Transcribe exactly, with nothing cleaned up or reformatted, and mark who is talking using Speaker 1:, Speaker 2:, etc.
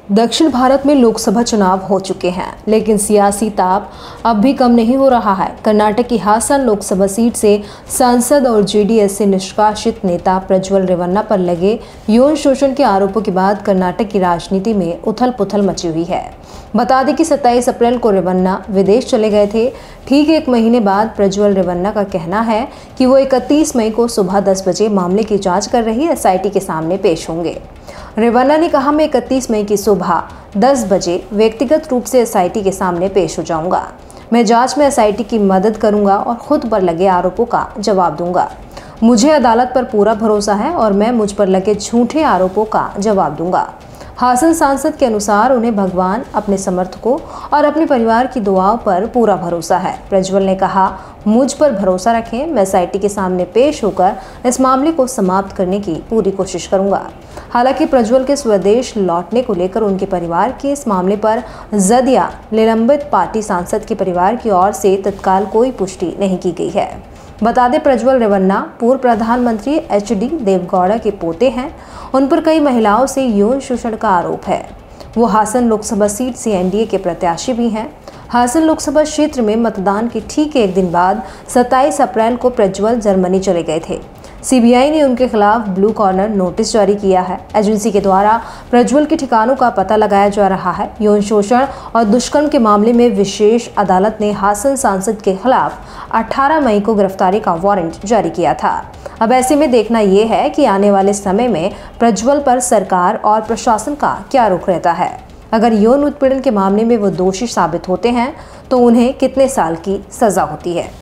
Speaker 1: दक्षिण भारत में लोकसभा चुनाव हो चुके हैं, लेकिन सियासी ताप अब भी कम नहीं हो रहा है। कर्नाटक की हासन लोकसभा सीट से सांसद और जेडीएस से निष्कासित नेता प्रज्वल रेवन्ना पर लगे यौन शोषण के आरोपों के बाद कर्नाटक की राजनीति में उथल-पुथल मची हुई है। बता दें कि सत्ताईस अप्रैल को रेवन्ना विदेश चले गए थे। ठीक एक महीने बाद प्रज्वल रेवन्ना का कहना है कि वो इकतीस मई को सुबह दस बजे मामले की जांच कर रही एसआईटी के सामने पेश होंगे। रेवन्ना ने कहा, मैं इकतीस मई की सुबह दस बजे व्यक्तिगत रूप से एसआईटी के सामने पेश हो जाऊंगा। मैं जांच में एसआईटी की मदद करूंगा और खुद पर लगे आरोपों का जवाब दूंगा। मुझे अदालत पर पूरा भरोसा है और मैं मुझ पर लगे झूठे आरोपों का जवाब दूंगा। हासन सांसद के अनुसार उन्हें भगवान, अपने समर्थकों और अपने परिवार की दुआओं पर पूरा भरोसा है। प्रज्वल ने कहा, मुझ पर भरोसा रखें, मैं एसआईटी के सामने पेश होकर इस मामले को समाप्त करने की पूरी कोशिश करूंगा। हालांकि प्रज्वल के स्वदेश लौटने को लेकर उनके परिवार के इस मामले पर जद या निलंबित पार्टी सांसद के परिवार की ओर से तत्काल कोई पुष्टि नहीं की गई है। बता दें, प्रज्वल रेवन्ना पूर्व प्रधानमंत्री एच डी देवेगौड़ा के पोते हैं। उन पर कई महिलाओं से यौन शोषण का आरोप है। वो हासन लोकसभा सीट से एनडीए के प्रत्याशी भी हैं। हासन लोकसभा क्षेत्र में मतदान के ठीक एक दिन बाद सत्ताईस अप्रैल को प्रज्वल जर्मनी चले गए थे। सीबीआई ने उनके खिलाफ ब्लू कॉर्नर नोटिस जारी किया है। एजेंसी के द्वारा प्रज्वल के ठिकानों का पता लगाया जा रहा है। यौन शोषण और दुष्कर्म के मामले में विशेष अदालत ने हासन सांसद के खिलाफ अठारह मई को गिरफ्तारी का वारंट जारी किया था। अब ऐसे में देखना यह है कि आने वाले समय में प्रज्वल पर सरकार और प्रशासन का क्या रुख रहता है। अगर यौन उत्पीड़न के मामले में वो दोषी साबित होते हैं तो उन्हें कितने साल की सजा होती है।